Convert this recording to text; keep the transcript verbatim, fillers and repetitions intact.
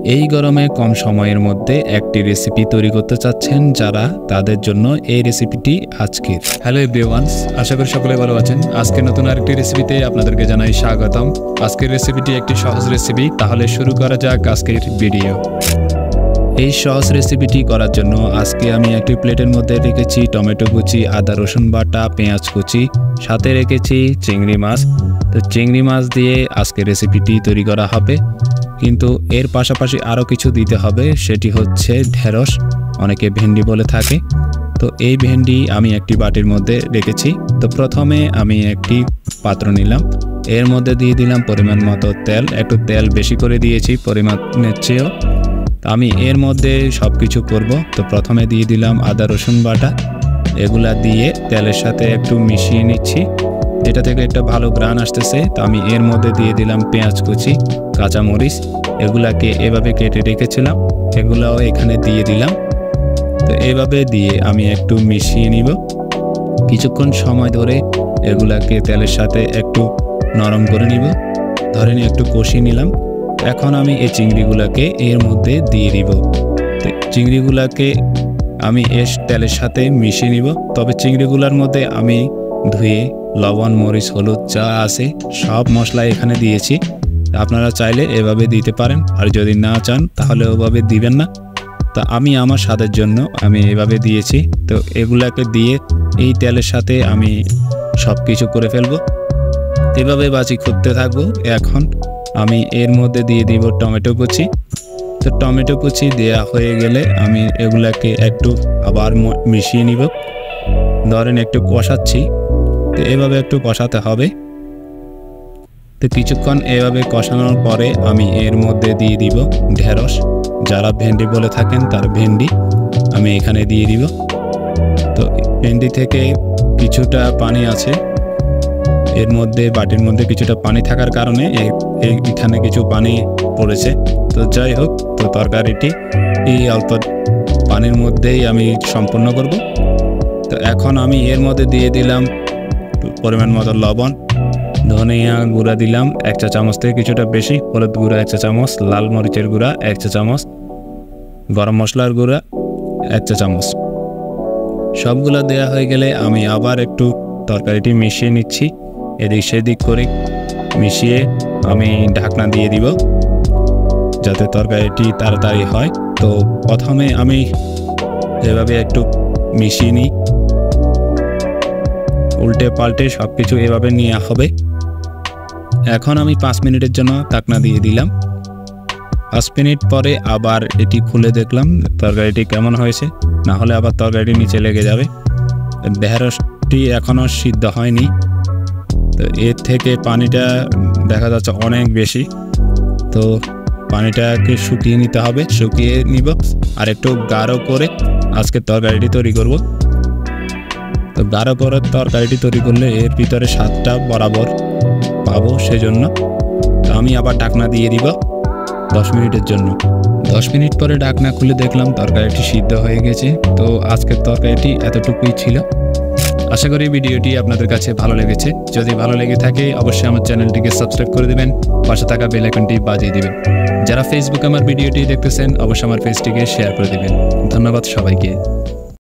এই গরমে কম সময়ের মধ্যে একটি রেসিপি তৈরি করতে চাচ্ছেন যারা, তাদের জন্য এই রেসিপিটি আজকের। হ্যালো এভরিওয়ান, আশা করি সকলে ভালো আছেন। আজকে নতুন আরেকটি রেসিপিতে আপনাদেরকে জানাই স্বাগতম। আজকের রেসিপিটি একটি সহজ রেসিপি, তাহলে শুরু করা যাক আজকের ভিডিও। এই সহজ রেসিপিটি করার জন্য আজকে আমি একটি প্লেটের মধ্যে রেখেছি টমেটো কুচি, আদা রসুন বাটা, পেঁয়াজ কুচি, সাথে রেখেছি চিংড়ি মাছ। তো চিংড়ি মাছ দিয়ে আজকে রেসিপিটি তৈরি করা হবে, কিন্তু এর পাশাপাশি আরও কিছু দিতে হবে, সেটি হচ্ছে ঢেঁড়স, অনেকে ভেন্ডি বলে থাকে। তো এই ভেন্ডি আমি একটি বাটির মধ্যে রেখেছি। তো প্রথমে আমি একটি পাত্র নিলাম, এর মধ্যে দিয়ে দিলাম পরিমাণ মতো তেল। একটু তেল বেশি করে দিয়েছি পরিমাণের চেয়েও। আমি এর মধ্যে সব কিছু করব। তো প্রথমে দিয়ে দিলাম আদা রসুন বাটা, এগুলা দিয়ে তেলের সাথে একটু মিশিয়ে নিচ্ছি, যেটা থেকে একটা ভালো গ্রান আসতেছে। তো আমি এর মধ্যে দিয়ে দিলাম পেঁয়াজ কুচি, কাঁচামরিচ, এগুলাকে এভাবে কেটে রেখেছিলাম, এগুলাও এখানে দিয়ে দিলাম। তো এভাবে দিয়ে আমি একটু মিশিয়ে নিব কিছুক্ষণ সময় ধরে। এগুলাকে তেলের সাথে একটু নরম করে নিব, ধরে নিয়ে একটু কষিয়ে নিলাম। এখন আমি এই চিংড়িগুলাকে এর মধ্যে দিয়ে দিব। তো চিংড়িগুলাকে আমি এর তেলের সাথে মিশিয়ে নিব। তবে চিংড়িগুলার মধ্যে আমি ধুয়ে লবণ, মরিচ, হলুদ যা আছে সব মশলা এখানে দিয়েছি। আপনারা চাইলে এভাবে দিতে পারেন, আর যদি না চান তাহলে ওভাবে দিবেন না। তো আমি আমার স্বাদের জন্য আমি এভাবে দিয়েছি। তো এগুলাকে দিয়ে এই তেলের সাথে আমি সব কিছু করে ফেলবো, এভাবে বাজি করতে থাকবো। এখন আমি এর মধ্যে দিয়ে দিব টমেটো কুচি। তো টমেটো কুচি দেওয়া হয়ে গেলে আমি এগুলাকে একটু আবার মিশিয়ে নিব, ধরেন একটু কষাচ্ছি। তো এভাবে একটু কষাতে হবে। তো কিছুক্ষণ এভাবে কষানোর পরে আমি এর মধ্যে দিয়ে দিব ঢেঁড়স, যারা ভেন্ডি বলে থাকেন তার ভেন্ডি আমি এখানে দিয়ে দিব। তো ভেন্ডি থেকে কিছুটা পানি আছে এর মধ্যে, বাটির মধ্যে কিছুটা পানি থাকার কারণে এখানে কিছু পানি পড়েছে। তো যাই হোক, তো তরকারিটি এই অল্প পানির মধ্যেই আমি সম্পূর্ণ করব। তো এখন আমি এর মধ্যে দিয়ে দিলাম পরিমাণ মতো লবণ, ধনিয়া গুঁড়া দিলাম এক চা চামচ থেকে কিছুটা বেশি, হলুদ গুঁড়া এক চা চামচ, লাল মরিচের গুঁড়া এক চা চামচ, গরম মশলার গুঁড়া এক চা চামচ। সবগুলো দেওয়া হয়ে গেলে আমি আবার একটু তরকারিটি মিশিয়ে নিচ্ছি, এদিক সেদিক করে মিশিয়ে আমি ঢাকনা দিয়ে দিব যাতে তরকারিটি তাড়াতাড়ি হয়। তো প্রথমে আমি এভাবে একটু মিশিয়ে নিই, উল্টে পাল্টে সব কিছু এভাবে নেওয়া হবে। এখন আমি পাঁচ মিনিটের জন্য ঢাকনা দিয়ে দিলাম। পাঁচ মিনিট পরে আবার এটি খুলে দেখলাম তরকারিটি কেমন হয়েছে, না হলে আবার তরকারিটি নিচে লেগে যাবে। ঢেঁড়সটি এখনও সিদ্ধ হয়নি, তো এর থেকে পানিটা দেখা যাচ্ছে অনেক বেশি। তো পানিটাকে শুকিয়ে নিতে হবে, শুকিয়ে নিব আর একটু গাঢ় করে আজকে তরকারিটি তৈরি করব। তো গাঢ় করে তরকারিটি তৈরি করলে এর ভিতরে স্বাদটা বরাবর পাবো, সেজন্য আমি আবার ঢাকনা দিয়ে দিব দশ মিনিটের জন্য। দশ মিনিট পরে ঢাকনা খুলে দেখলাম তরকারিটি সিদ্ধ হয়ে গেছে। তো আজকের তরকারিটি এতটুকুই ছিল। আশা করি ভিডিওটি আপনাদের কাছে ভালো লেগেছে। যদি ভালো লেগে থাকে অবশ্যই আমার চ্যানেলটিকে সাবস্ক্রাইব করে দেবেন, পাশে থাকা বেল আইকনটি বাজিয়ে দিবেন। যারা ফেসবুকে আমার ভিডিওটি দেখতেছেন অবশ্যই আমার পেজটিকে শেয়ার করে দেবেন। ধন্যবাদ সবাইকে।